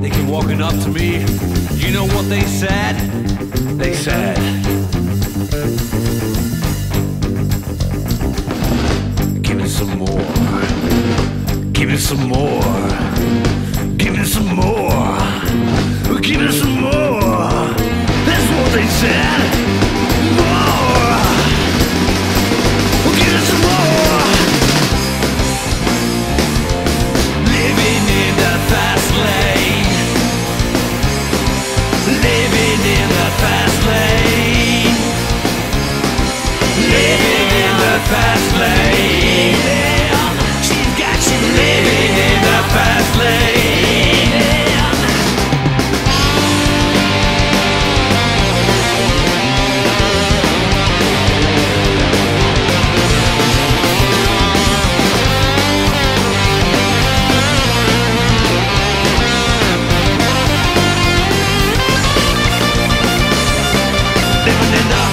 They came walking up to me. You know what they said? They said, give me some more. Give me some more. Give me some more. Give me some more. That's what they said. More. Give me some more. Living in the fast lane. Living in the fast lane. Living in the fast lane. She's got you living in the fast lane. Living in the